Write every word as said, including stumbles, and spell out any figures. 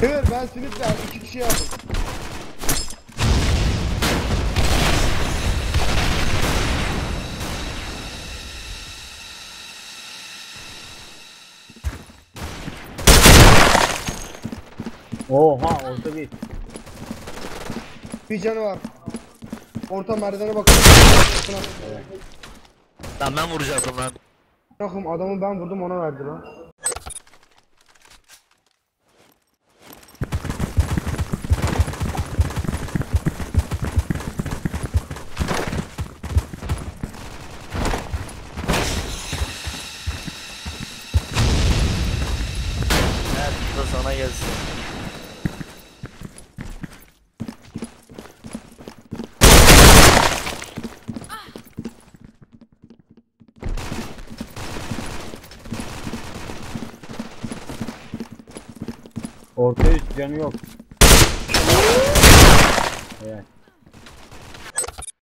Evet ben sniper iki kişi aldım. Oha orta bir. Bir canı var. Orta merdivene bakın. Lan ben vuracaktım lan. Bakın adamı ben vurdum ona verdi lan. Evet, bu da sana gelsin. Orta üst canı yok. Evet.